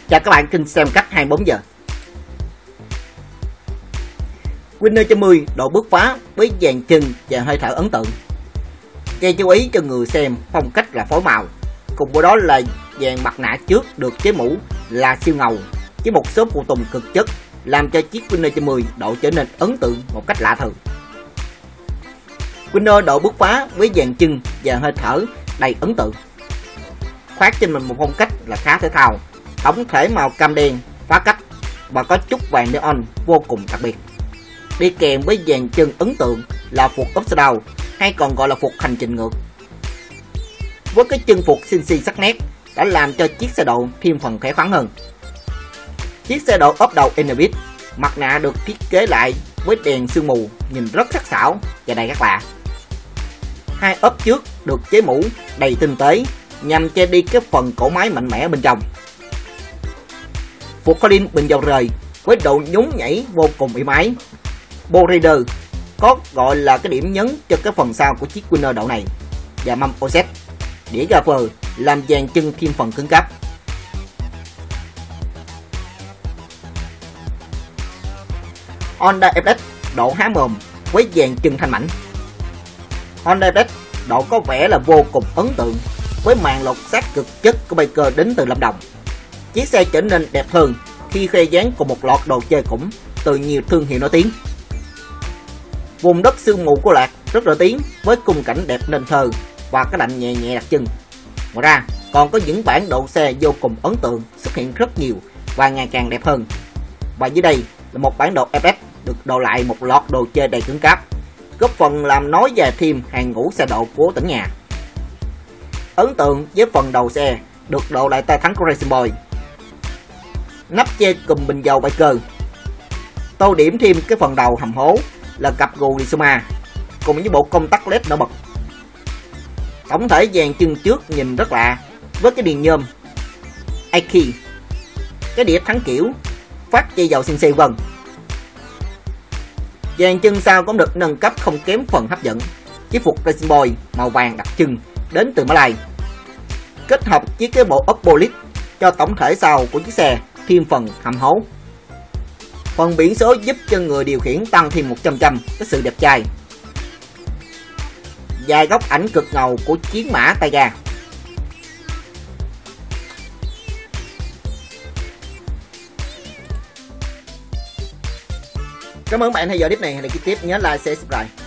Chào các bạn kênh xem cách 24 giờ. Winner 90 độ bứt phá với dàn chân và hơi thở ấn tượng. Gây chú ý cho người xem phong cách là phối màu. Cùng với đó là dàn mặt nạ trước được chế mũ là siêu ngầu với một số phụ tùng cực chất làm cho chiếc Winner 90 độ trở nên ấn tượng một cách lạ thường. Winner độ bứt phá với dàn chân và hơi thở đầy ấn tượng. Khoác trên mình một phong cách là khá thể thao. Tổng thể màu cam đen phá cách và có chút vàng neon vô cùng đặc biệt. Đi kèm với dàn chân ấn tượng là phục upside down hay còn gọi là phục hành trình ngược. Với cái chân phục xinh xi sắc nét đã làm cho chiếc xe độ thêm phần khỏe khoắn hơn. Chiếc xe độ ốp đầu Innovis, mặt nạ được thiết kế lại với đèn sương mù nhìn rất sắc sảo và đầy khác lạ. Hai ốp trước được chế mũ đầy tinh tế nhằm che đi cái phần cổ máy mạnh mẽ bên trong. Phục Collins bình dầu rời với độ nhún nhảy vô cùng êm ái. Bo Rider có gọi là cái điểm nhấn cho cái phần sau của chiếc Winner độ này. Và mâm offset đĩa gà phờ làm dàn chân thêm phần cứng cáp. Honda FX độ há mồm với dàn chân thanh mảnh. Honda FX độ có vẻ là vô cùng ấn tượng với màn lột xác cực chất của Baker đến từ Lâm Đồng. Chiếc xe trở nên đẹp hơn khi khoe dáng cùng một loạt đồ chơi khủng từ nhiều thương hiệu nổi tiếng. Vùng đất sương mù của Lạc rất nổi tiếng với khung cảnh đẹp nên thơ và cái lạnh nhẹ nhẹ đặc trưng. Ngoài ra còn có những bản độ xe vô cùng ấn tượng xuất hiện rất nhiều và ngày càng đẹp hơn. Và dưới đây là một bản đồ FS được đồ lại một loạt đồ chơi đầy cứng cáp, góp phần làm nối dài thêm hàng ngũ xe độ của tỉnh nhà. Ấn tượng với phần đầu xe được độ lại tay thắng của Racing Boy. Nắp che cùm bình dầu Baker. Tô điểm thêm cái phần đầu hầm hố là cặp gù Rizoma cùng với bộ công tắc LED nổi bật. Tổng thể dàn chân trước nhìn rất lạ với cái điền nhôm Aki, cái đĩa thắng kiểu, phát dây dầu CNC vân. Dàn chân sau cũng được nâng cấp không kém phần hấp dẫn với phục Racing Boy màu vàng đặc trưng đến từ Mã Lai, kết hợp với cái bộ ốp Polish cho tổng thể sau của chiếc xe thêm phần hầm hố. Phần biển số giúp cho người điều khiển tăng thêm 100% cái sự đẹp trai. Dài góc ảnh cực ngầu của chiến mã tay ga. Cảm ơn bạn theo dõi clip này. Hẹn gặp lại clip tiếp, nhớ like, share, subscribe.